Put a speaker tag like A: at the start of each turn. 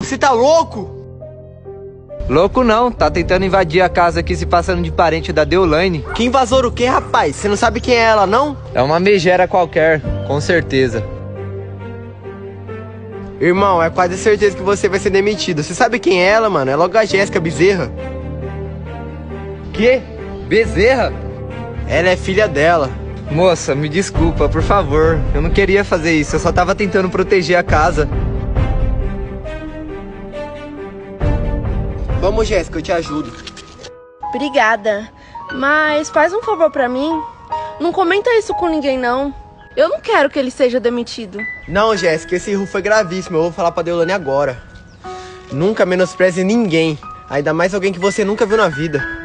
A: você tá louco?
B: Louco não, tá tentando invadir a casa aqui se passando de parente da Deolane.
A: Que invasor o quê, rapaz? Você não sabe quem é ela, não?
B: É uma megera qualquer, com certeza.
A: Irmão, é quase certeza que você vai ser demitido. Você sabe quem é ela, mano? É logo a Jéssica Bezerra.
B: Que? Bezerra?
A: Ela é filha dela.
B: Moça, me desculpa, por favor. Eu não queria fazer isso, eu só tava tentando proteger a casa.
A: Vamos, Jéssica, eu te ajudo.
C: Obrigada. Mas faz um favor pra mim. Não comenta isso com ninguém, não. Eu não quero que ele seja demitido.
A: Não, Jéssica, esse erro foi gravíssimo. Eu vou falar pra Deolane agora. Nunca menospreze ninguém. Ainda mais alguém que você nunca viu na vida.